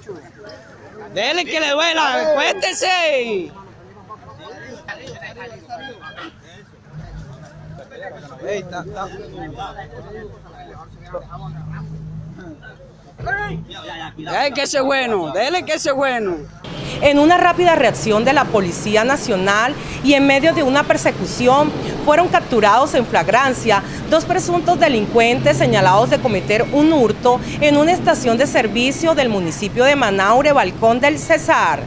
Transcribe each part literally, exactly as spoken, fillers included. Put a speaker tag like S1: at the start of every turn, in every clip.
S1: Dele que le duela, cuéntese. Ey, ta, ta. Dele que ese bueno, dele que ese bueno.
S2: En una rápida reacción de la Policía Nacional y en medio de una persecución, fueron capturados en flagrancia dos presuntos delincuentes señalados de cometer un hurto en una estación de servicio del municipio de Manaure, Balcón del Cesar.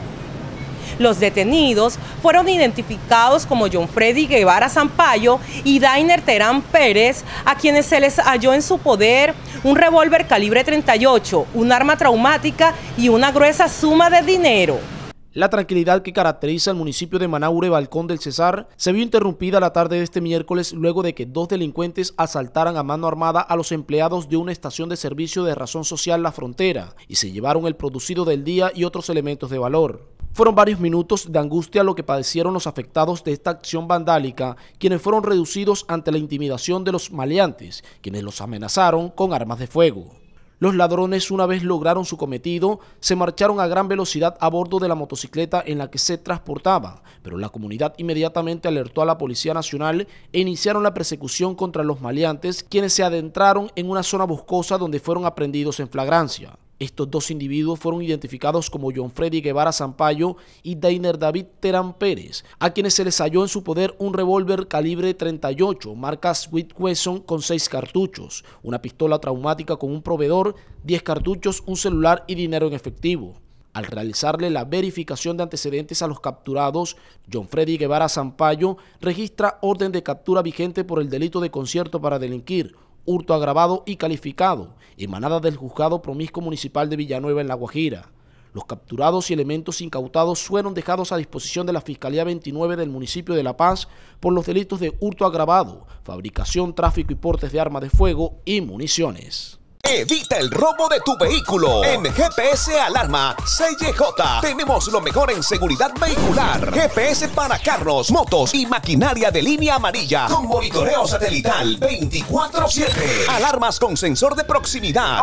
S2: Los detenidos fueron identificados como John Freddy Guevara Sampaio y Dainer Terán Pérez, a quienes se les halló en su poder un revólver calibre treinta y ocho, un arma traumática y una gruesa suma de dinero.
S3: La tranquilidad que caracteriza el municipio de Manaure, Balcón del Cesar, se vio interrumpida la tarde de este miércoles luego de que dos delincuentes asaltaran a mano armada a los empleados de una estación de servicio de razón social La Frontera y se llevaron el producido del día y otros elementos de valor. Fueron varios minutos de angustia lo que padecieron los afectados de esta acción vandálica, quienes fueron reducidos ante la intimidación de los maleantes, quienes los amenazaron con armas de fuego. Los ladrones, una vez lograron su cometido, se marcharon a gran velocidad a bordo de la motocicleta en la que se transportaban, pero la comunidad inmediatamente alertó a la Policía Nacional e iniciaron la persecución contra los maleantes, quienes se adentraron en una zona boscosa donde fueron aprehendidos en flagrancia. Estos dos individuos fueron identificados como John Freddy Guevara Sampaio y Dainer David Terán Pérez, a quienes se les halló en su poder un revólver calibre treinta y ocho, marca Smith and Wesson con seis cartuchos, una pistola traumática con un proveedor, diez cartuchos, un celular y dinero en efectivo. Al realizarle la verificación de antecedentes a los capturados, John Freddy Guevara Sampaio registra orden de captura vigente por el delito de concierto para delinquir, hurto agravado y calificado, emanada del Juzgado Promiscuo Municipal de Villanueva en La Guajira. Los capturados y elementos incautados fueron dejados a disposición de la Fiscalía veintinueve del municipio de La Paz por los delitos de hurto agravado, fabricación, tráfico y portes de armas de fuego y municiones.
S4: Evita el robo de tu vehículo. En G P S Alarma C Y J tenemos lo mejor en seguridad vehicular. G P S para carros, motos y maquinaria de línea amarilla con monitoreo satelital veinticuatro siete. Alarmas con sensor de proximidad.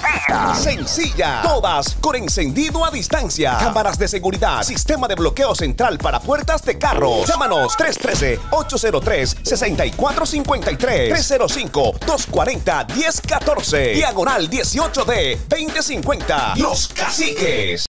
S4: Sencilla. Todas con encendido a distancia. Cámaras de seguridad. Sistema de bloqueo central para puertas de carros. Llámanos tres uno tres, ocho cero tres, seis cuatro cinco tres, tres cero cinco, dos cuatro cero, uno cero uno cuatro. Diagonal dieciocho D veinte cincuenta. Los Caciques.